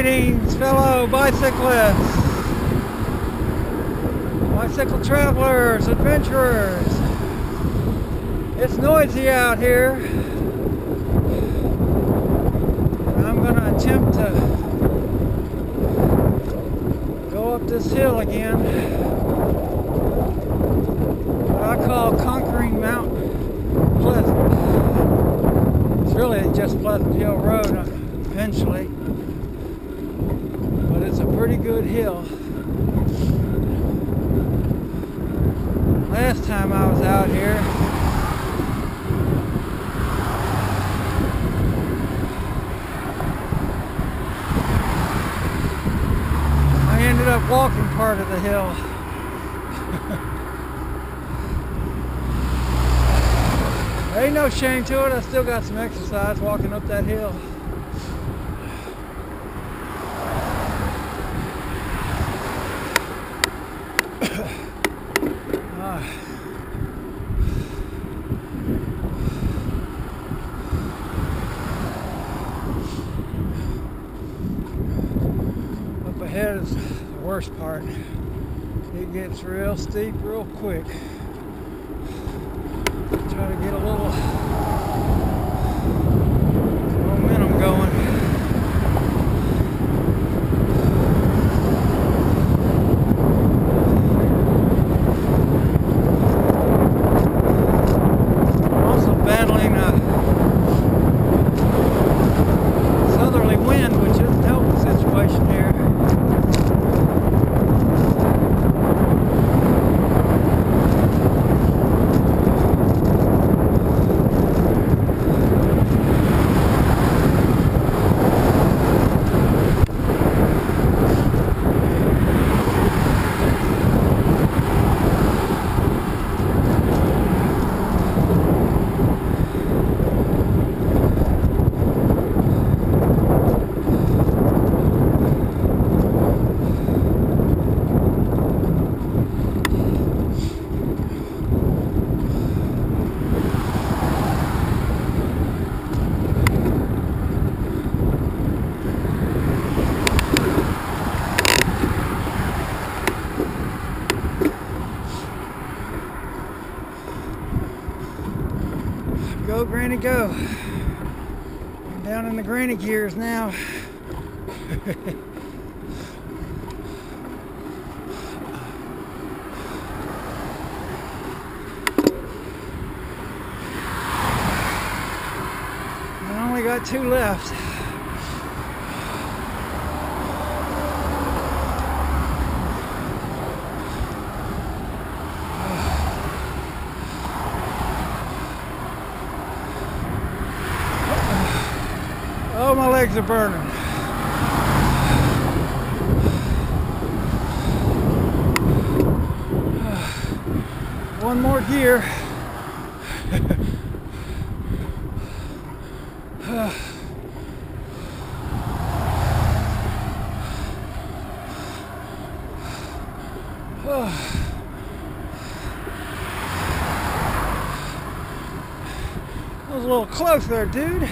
Greetings, fellow bicyclists, bicycle travelers, adventurers. It's noisy out here. I'm going to attempt to go up this hill again. What I call conquering Mt.Pleasant. It's really just Pleasant Hill Road eventually, but it's a pretty good hill. Last time I was out here, I ended up walking part of the hill. There ain't no shame to it. I still got some exercise walking up that hill. Up ahead is the worst part. It gets real steep real quick. Try to get a little momentum going. I'm also battling a southerly wind, which doesn't help the situation here. Go, Granny, go. I'm down in the granny gears now. I only got 2 left. Oh, my legs are burning. One more gear. That was a little close there, dude.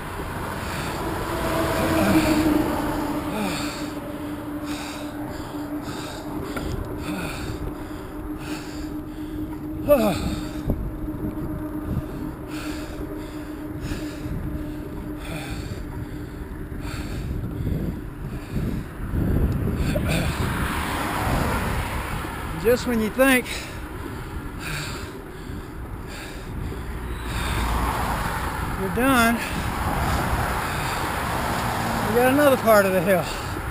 Just when you think you're done, you got another part of the hill.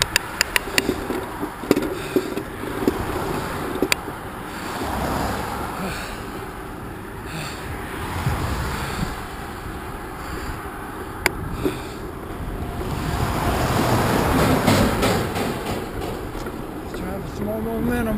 Let's try with some more momentum.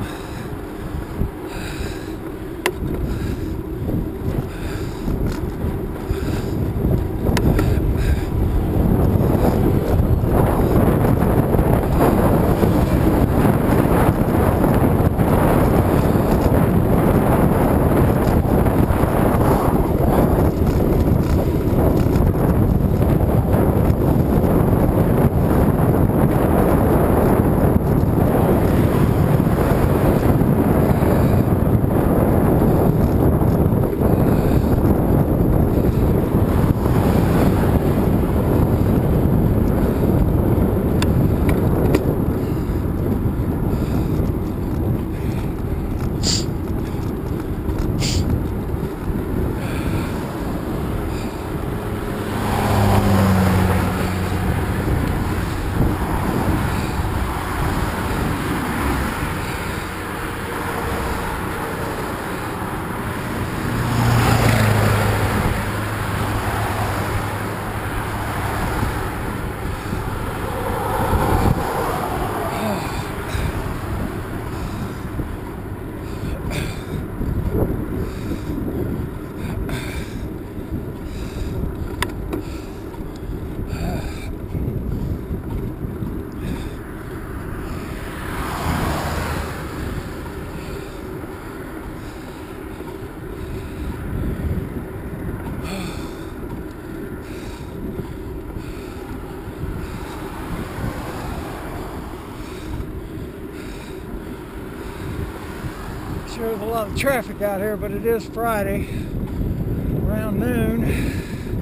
there's a lot of traffic out here, but it is Friday around noon.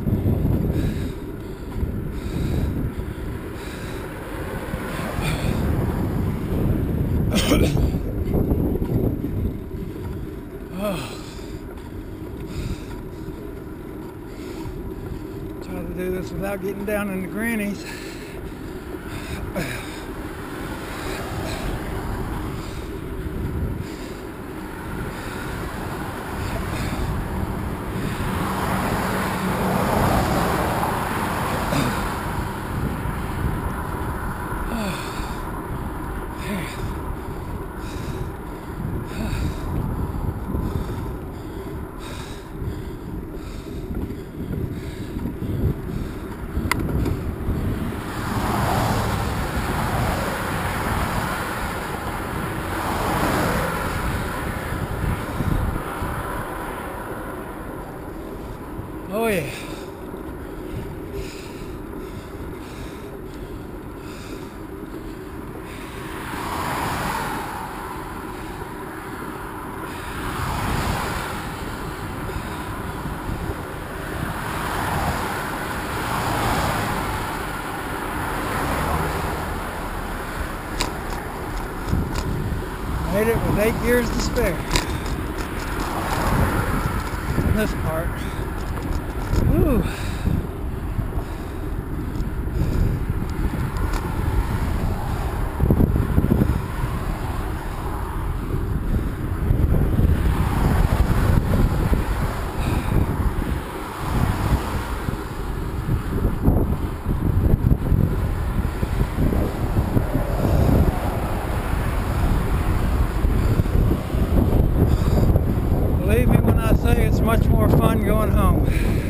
Try to do this without getting down in the grannies. Oh yeah. Made it with 8 gears to spare. On this part. Ooh. Believe me when I say it's much more fun going home.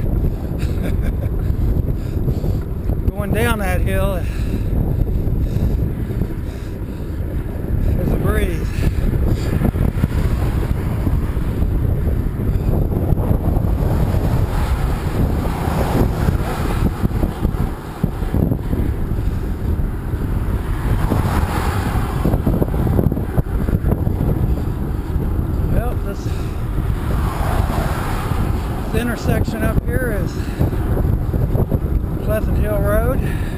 Going down that hill, there's a breeze. Well, this intersection up here is Pleasant Hill Road.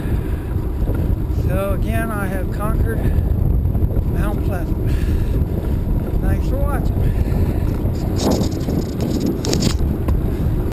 So again, I have conquered Mount Pleasant. Thanks for watching.